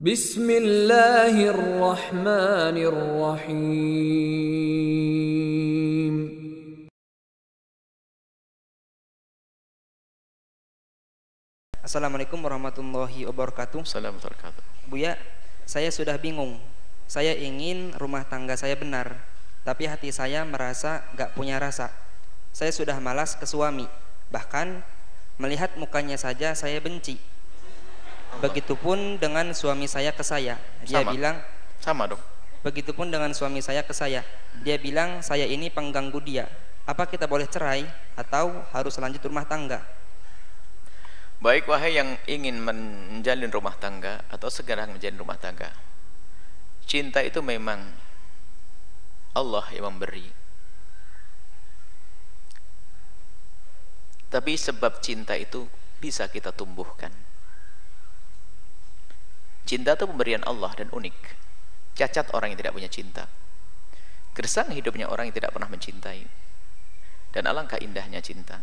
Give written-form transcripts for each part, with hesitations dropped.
Bismillahirrahmanirrahim. Assalamualaikum warahmatullahi wabarakatuh. Assalamualaikum warahmatullahi wabarakatuh. Buya, saya sudah bingung. Saya ingin rumah tangga saya benar, tapi hati saya merasa gak punya rasa. Saya sudah malas ke suami, bahkan melihat mukanya saja saya benci. Begitupun dengan suami saya ke saya. Dia bilang sama dong. Begitupun dengan suami saya ke saya. Dia bilang saya ini pengganggu dia. Apa kita boleh cerai atau harus lanjut rumah tangga? Baik, wahai yang ingin menjalin rumah tangga atau segera menjalin rumah tangga, cinta itu memang Allah yang memberi. Tapi sebab cinta itu bisa kita tumbuhkan. Cinta itu pemberian Allah dan unik. Cacat orang yang tidak punya cinta. Gersang hidupnya orang yang tidak pernah mencintai. Dan alangkah indahnya cinta.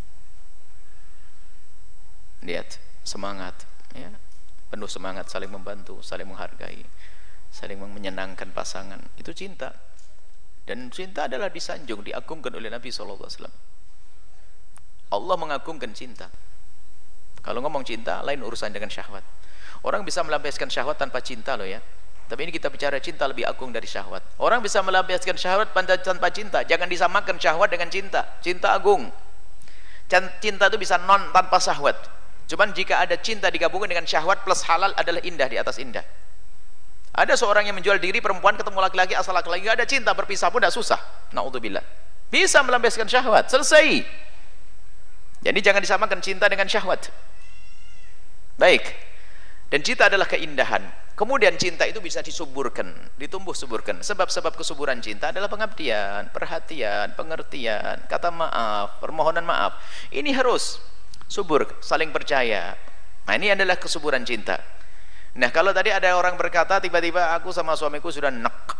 Lihat, semangat, ya, penuh semangat, saling membantu, saling menghargai, saling menyenangkan pasangan. Itu cinta. Dan cinta adalah disanjung, diagungkan oleh Nabi SAW. Allah mengagungkan cinta. Kalau ngomong cinta, lain urusan dengan syahwat. Orang bisa melampiaskan syahwat tanpa cinta loh ya. Tapi ini kita bicara cinta lebih agung dari syahwat. Orang bisa melampiaskan syahwat tanpa cinta. Jangan disamakan syahwat dengan cinta. Cinta agung. Cinta itu bisa non tanpa syahwat. Cuman jika ada cinta digabungkan dengan syahwat plus halal adalah indah di atas indah. Ada seorang yang menjual diri, perempuan ketemu laki-laki, asal laki-laki gak ada cinta, berpisah pun tidak susah. Na'udzubillah. Bisa melampiaskan syahwat, selesai. Jadi jangan disamakan cinta dengan syahwat. Baik. Dan cinta adalah keindahan. Kemudian cinta itu bisa disuburkan, ditumbuh suburkan. Sebab-sebab kesuburan cinta adalah pengabdian, perhatian, pengertian, kata maaf, permohonan maaf. Ini harus subur, saling percaya. Nah, ini adalah kesuburan cinta. Nah, kalau tadi ada orang berkata tiba-tiba aku sama suamiku sudah nek.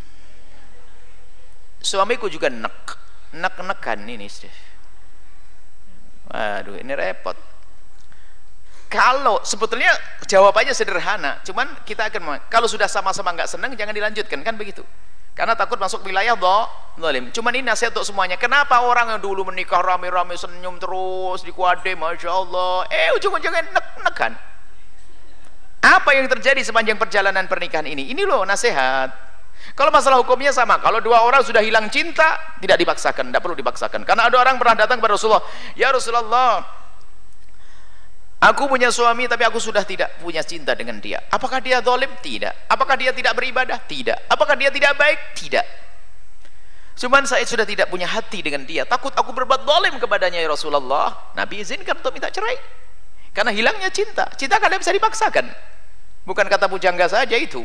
Suamiku juga nek. Nek-nekan ini. Waduh, ini repot. Kalau sebetulnya jawabannya sederhana, cuman kita akan kalau sudah sama-sama nggak senang jangan dilanjutkan, kan begitu? Karena takut masuk wilayah zalim. Cuman ini nasihat untuk semuanya. Kenapa orang yang dulu menikah rame-rame senyum terus di kuade, masya Allah, ujung-ujungnya nek-nekan? Apa yang terjadi sepanjang perjalanan pernikahan ini? Ini loh nasihat. Kalau masalah hukumnya sama. Kalau dua orang sudah hilang cinta, tidak dipaksakan, tidak perlu dipaksakan. Karena ada orang pernah datang kepada Rasulullah, ya Rasulullah, aku punya suami tapi aku sudah tidak punya cinta dengan dia. Apakah dia zalim? Tidak. Apakah dia tidak beribadah? Tidak. Apakah dia tidak baik? Tidak. Cuman saya sudah tidak punya hati dengan dia. Takut aku berbuat zalim kepadanya ya Rasulullah. Nabi izinkan untuk minta cerai. Karena hilangnya cinta. Cinta kan tidak bisa dipaksakan. Bukan kata pujangga saja itu.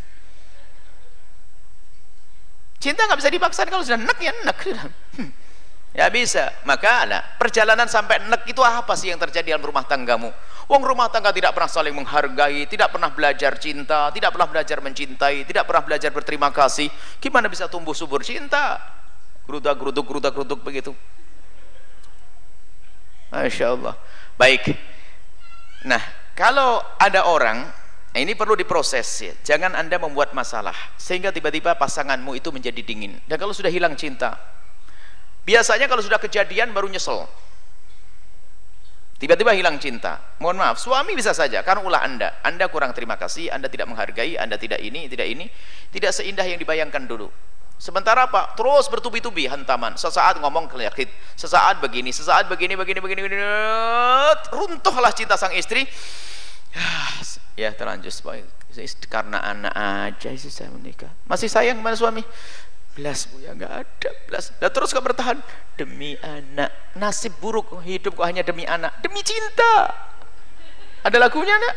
Cinta nggak bisa dipaksakan. Kalau sudah nek ya nek. Ya bisa. Maka perjalanan sampai nek itu apa sih yang terjadi dalam rumah tanggamu? Wong rumah tangga tidak pernah saling menghargai, tidak pernah belajar cinta, tidak pernah belajar mencintai, tidak pernah belajar berterima kasih. Gimana bisa tumbuh subur cinta? Gerudak-geruduk begitu. Masya Allah. Baik. Nah, kalau ada orang, ini perlu diproses ya. Jangan Anda membuat masalah sehingga tiba-tiba pasanganmu itu menjadi dingin. Dan kalau sudah hilang cinta, biasanya kalau sudah kejadian baru nyesel. Tiba-tiba hilang cinta. Mohon maaf, suami bisa saja karena ulah Anda kurang terima kasih, Anda tidak menghargai, Anda tidak ini, tidak seindah yang dibayangkan dulu. Sementara apa? Terus bertubi-tubi hantaman. Sesaat ngomong kelekit, sesaat begini, runtuhlah cinta sang istri. Ya terlanjur karena anak aja sih saya menikah. Masih sayang kepada suami? Belas bu ya nggak ada belas. Dan terus kau bertahan demi anak. Nasib buruk hidup kok hanya demi anak, demi cinta. Ada lagunya nak?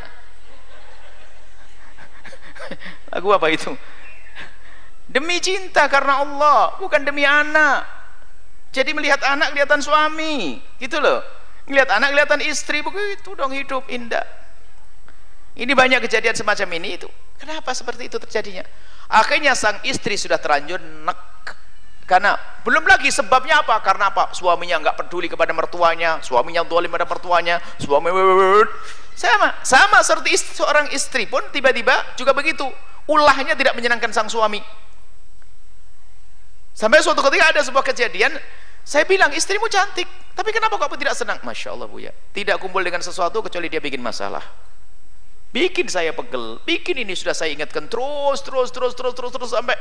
Lagu apa itu? Demi cinta karena Allah, bukan demi anak. Jadi melihat anak kelihatan suami, gitu loh. Melihat anak kelihatan istri, begitu dong hidup indah. Ini banyak kejadian semacam ini itu. Kenapa seperti itu terjadinya? Akhirnya sang istri sudah terlanjur nek. Karena belum lagi sebabnya apa? Karena apa? Suaminya nggak peduli kepada mertuanya, suaminya zalim pada mertuanya, suami Sama seperti seorang istri pun tiba-tiba juga begitu, ulahnya tidak menyenangkan sang suami. Sampai suatu ketika ada sebuah kejadian, saya bilang, istrimu cantik, tapi kenapa kamu tidak senang? Masya Allah Buya, tidak kumpul dengan sesuatu kecuali dia bikin masalah, bikin saya pegel, bikin ini sudah saya ingatkan terus sampai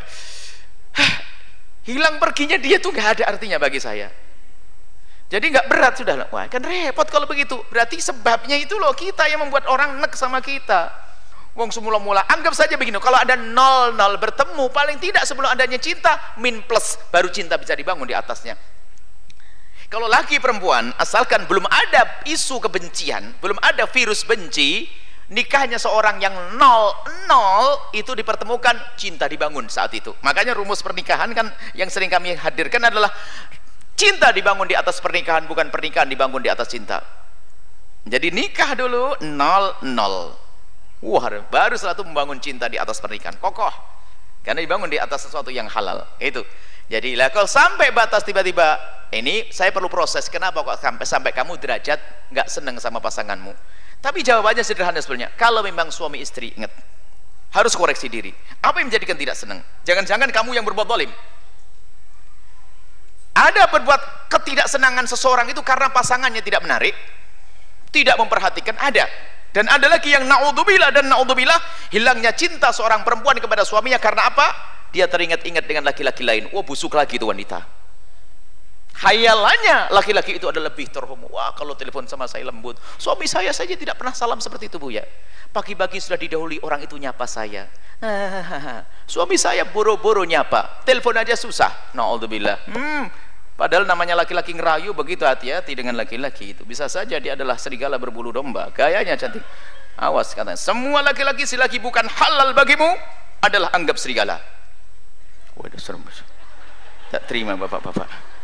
hilang perginya dia tuh nggak ada artinya bagi saya. Jadi nggak berat sudah, wah kan repot kalau begitu. Berarti sebabnya itu loh, kita yang membuat orang nek sama kita. Wong semula-mula anggap saja begini, kalau ada 0 bertemu, paling tidak sebelum adanya cinta min plus, baru cinta bisa dibangun di atasnya. Kalau laki perempuan, asalkan belum ada isu kebencian, belum ada virus benci, nikahnya seorang yang 0 itu dipertemukan, cinta dibangun saat itu. Makanya rumus pernikahan kan yang sering kami hadirkan adalah cinta dibangun di atas pernikahan, bukan pernikahan dibangun di atas cinta. Jadi nikah dulu 0. Wah, baru setelah itu membangun cinta di atas pernikahan kokoh, karena dibangun di atas sesuatu yang halal. Itu jadi lah, kalau sampai batas tiba-tiba ini saya perlu proses, kenapa kok sampai kamu derajat nggak seneng sama pasanganmu. Tapi jawabannya sederhana sebenarnya, kalau memang suami istri, ingat harus koreksi diri. Apa yang menjadikan tidak senang? Jangan-jangan kamu yang berbuat zalim. Ada berbuat ketidaksenangan seseorang itu karena pasangannya tidak menarik, tidak memperhatikan, ada. Dan ada lagi yang naudzubillah hilangnya cinta seorang perempuan kepada suaminya karena apa? Dia teringat-ingat dengan laki-laki lain. Wah, busuk lagi itu wanita. Hayalannya laki-laki itu adalah lebih terhormat. Wah, kalau telepon sama saya lembut. Suami saya saja tidak pernah salam seperti itu, Bu ya. Pagi-pagi sudah didahului orang itu nyapa saya. Suami saya boro-boro nyapa, telepon aja susah. Naudzubillah. Padahal namanya laki-laki ngerayu, begitu hati-hati dengan laki-laki itu. Bisa saja dia adalah serigala berbulu domba, gayanya cantik. Awas katanya, semua laki-laki selagi bukan halal bagimu adalah anggap serigala. Waduh, serem. Tak terima bapak-bapak.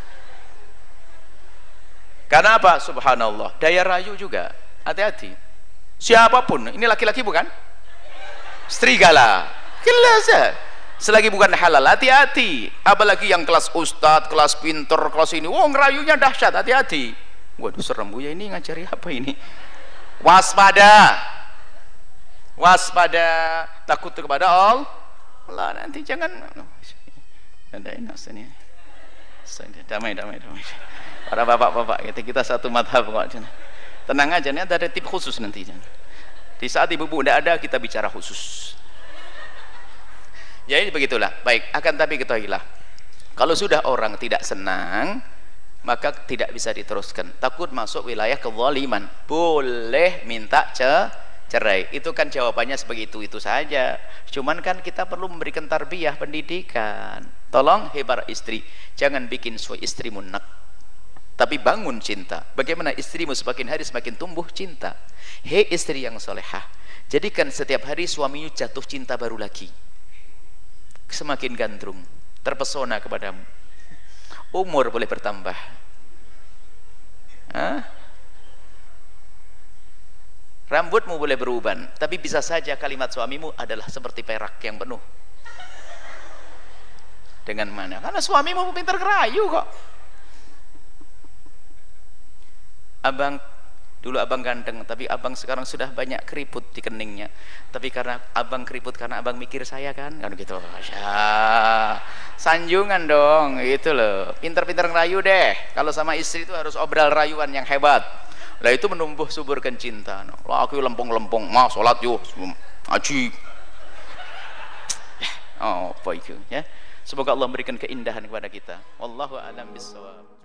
Karena apa? Subhanallah, daya rayu juga. Hati-hati. Siapapun, ini laki-laki bukan? Serigala. Jelas ya. Selagi bukan halal, hati-hati. Apalagi yang kelas ustadz, kelas pinter, kelas ini, wah ngerayunya dahsyat, hati-hati. Waduh, serem Bu ya, ini ngajari apa ini? Waspada, takut kepada Allah. Nanti jangan ada enak ini. Damai. Para bapak-bapak, kita satu madhab kok. Tenang aja, ini ada tip khusus nanti. Di saat ibu-ibu tidak ada, kita bicara khusus. Jadi begitulah. Baik, akan tapi ketahuilah, kalau sudah orang tidak senang, maka tidak bisa diteruskan. Takut masuk wilayah kezaliman. Boleh minta cerai. Itu kan jawabannya seperti itu saja. Cuman kan kita perlu memberikan tarbiyah, pendidikan. Tolong hebat istri, jangan bikin suami istrimu nek, tapi bangun cinta. Bagaimana istrimu semakin hari semakin tumbuh cinta. Hei istri yang solehah, jadikan setiap hari suamimu jatuh cinta baru lagi, semakin gandrung, terpesona kepadamu. Umur boleh bertambah, rambutmu boleh beruban, tapi bisa saja kalimat suamimu adalah seperti perak yang penuh. Dengan mana? Karena suamimu pintar ngerayu kok. Dulu abang ganteng, tapi abang sekarang sudah banyak keriput di keningnya. Tapi karena abang keriput, karena abang mikir saya kan gitu. Sanjungan dong, gitu loh. Pinter-pinter ngerayu deh. Kalau sama istri itu harus obral rayuan yang hebat. Lah itu menumbuh suburkan cinta. Lah aku lempung-lempung, mau sholat yuk, aji. Oh, apa itu ya? Semoga Allah memberikan keindahan kepada kita. Wallahu a'lam bishawab.